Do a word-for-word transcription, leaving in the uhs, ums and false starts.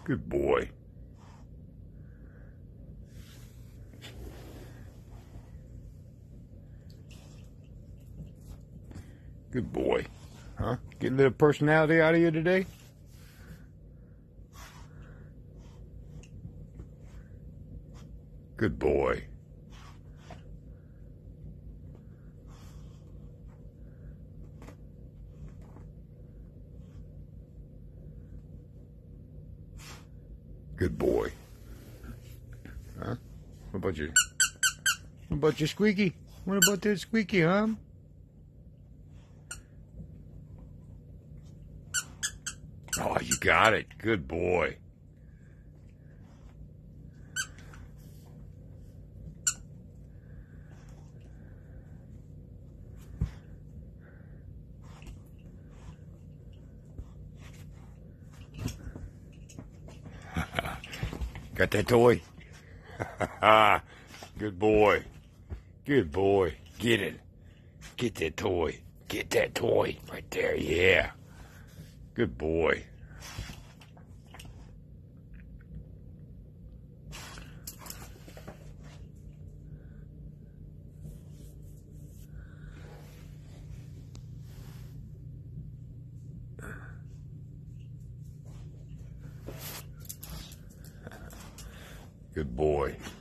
Good boy. Good boy. Huh? Get a little personality out of you today? Good boy. Good boy. Huh? What about you? What about your squeaky? What about that squeaky, huh? Oh, you got it. Good boy. Got that toy? Good boy. Good boy. Get it. Get that toy. Get that toy. Right there, yeah. Good boy. Good boy.